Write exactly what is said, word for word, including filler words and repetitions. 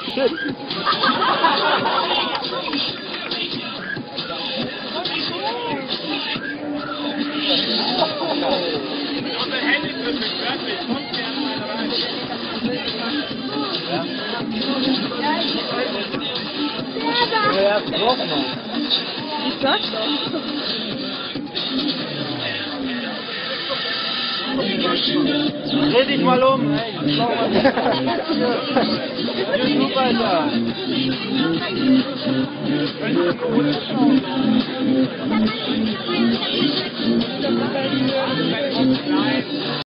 Shit. Ja, ist getroffen. Ich sag doch. Dreh dich mal um. Hey, schau mal. Hier, du weiter.